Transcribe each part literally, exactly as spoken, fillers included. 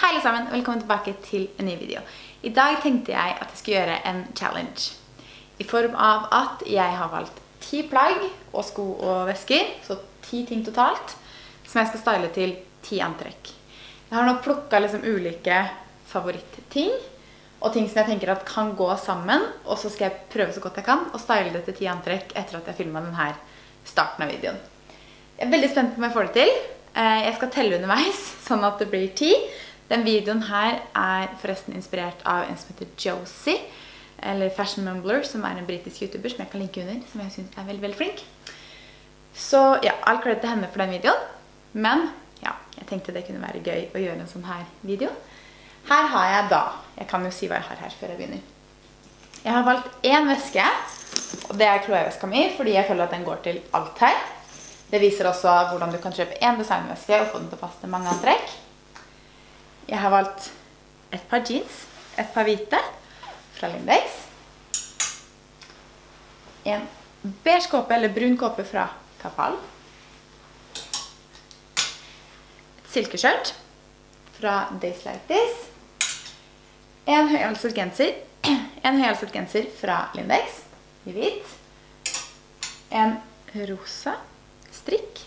Hei alle sammen, velkommen tilbake til en ny video. I dag tenkte jeg at jeg skulle gjøre en challenge. I form av at jeg har valgt ti plagg og sko og vesker, så ti ting totalt, som jeg skal style til ti antrekk. Jeg har nå plukket liksom ulike favorittting, og ting som jeg tenker at kan gå sammen, og så skal jeg prøve så godt jeg kan, og style det til ti antrekk etter at jeg filmet denne starten av videoen. Jeg er veldig spent på om jeg får det til. Jeg skal telle underveis, sånn at det blir ti. Den videoen her er forresten inspirert av en som heter Josie, eller Fashion Mumbler, som er en britisk youtuber som jeg kan linke under, som jeg synes er veldig, veldig flink. Så ja, all credit til henne for den videoen. Men ja, jeg tenkte det kunne være gøy å gjøre en sånn her video. Her har jeg da, jeg kan jo si hva jeg har her før jeg begynner. Jeg har valgt en veske, og det er Chloé-veska mi, fordi jeg føler at den går til alt her. Det viser også hvordan du kan kjøpe en designveske og få den til å passe til mange antrekk. Jeg har valgt et par jeans, et par hvite fra Lindex. En beige kåpe eller brun kåpe fra Kapal. Et silkeskjørt fra Days Like This. En høyhalset genser, en høyhalset genser fra Lindex i hvit. En rosa strikk.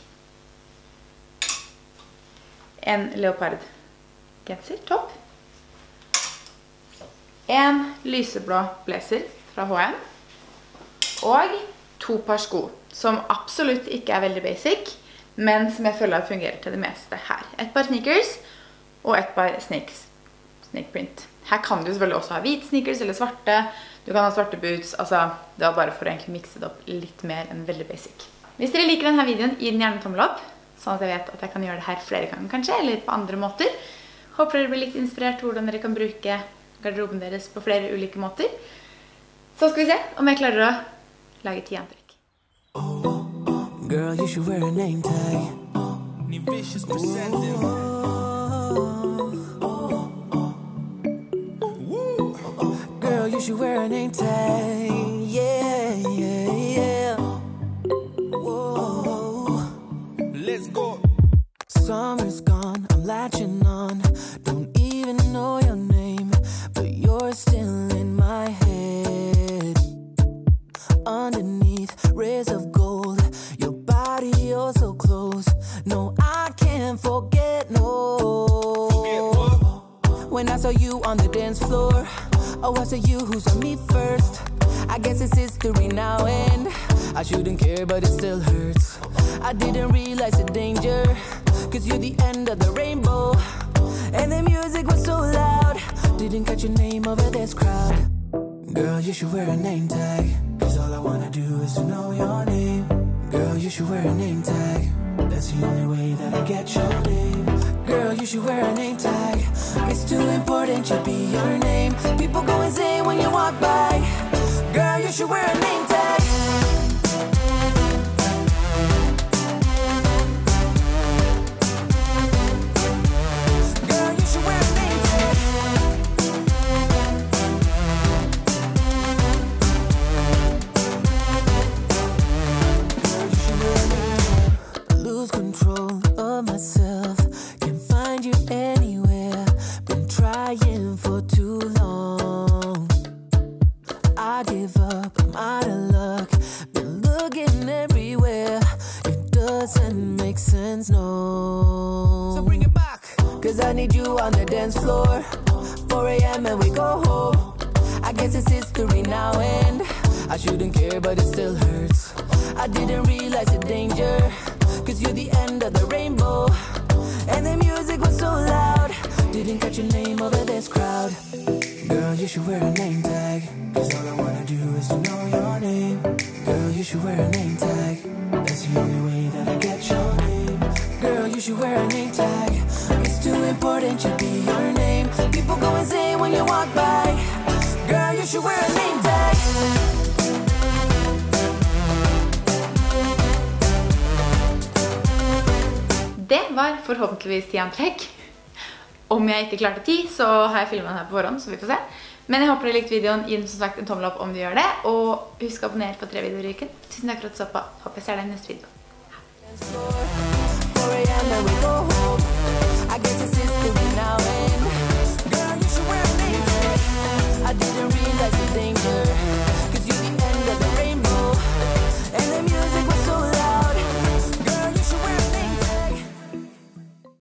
En leopard genser, topp. En lyseblå blazer fra H og M. Og to par sko, som absolutt ikke er veldig basic, men som jeg føler fungerer til det meste her. Et par sneakers og et par snakes, snake print. Her kan du selvfølgelig også ha hvite sneakers eller svarte. Du kan ha svarte boots, altså det var bare for å egentlig mikse det opp litt mer enn veldig basic. Hvis dere liker denne videoen, gi den gjerne tommel opp, sånn at jeg vet at jeg kan gjøre det her flere ganger kanskje, eller på andre måter. Håper dere blir litt inspirert til hvordan dere kan bruke garderoben deres på flere ulike måter. Så skal vi se om jeg klarer å lage ti antrekk. Girl, you should wear a name tag. Girl, you should wear a name tag. Yeah, yeah, yeah. Whoa. Let's go. Summer's gone, I'm latching on. Don't even know your name, but you're still in my head. Underneath rays of gold, your body oh so close. No, I can't forget, no. Forget what? When I saw you on the dance floor, oh, I saw you who saw me first. I guess it's history now and I shouldn't care, but it still hurts. I didn't realize the danger, cause you're the end of the rainbow. And the music was so loud, didn't catch your name over this crowd. Girl, you should wear a name tag, cause all I wanna do is to know your name. Girl, you should wear a name tag, that's the only way that I get your name. Girl, you should wear a name tag, it's too important to be your name. People go insane when you walk by. Girl, you should wear a name tag. I need you on the dance floor, four A M and we go home. I guess it's history now and I shouldn't care, but it still hurts. I didn't realize the danger, cause you're the end of the rainbow. And the music was so loud, didn't catch your name over this crowd. Girl, you should wear a name tag, cause all I wanna do is to know your name. Girl, you should wear a name tag, that's the only way that I get your name. Girl, you should wear a name tag, it's too important to be your name. People go insane when you walk by. Girl, you should wear a name tag. Det var forhåpentligvis ti antrekk. Om jeg ikke klarte ti, så har jeg filmet den her på forhånd, så vi får se. Men jeg håper dere likte videoen. Gi den som sagt en tommel opp om du gjør det. Og husk å abonnere på tre videoer i uken. Tusen takk for at du så på. Håper jeg ser deg i neste video.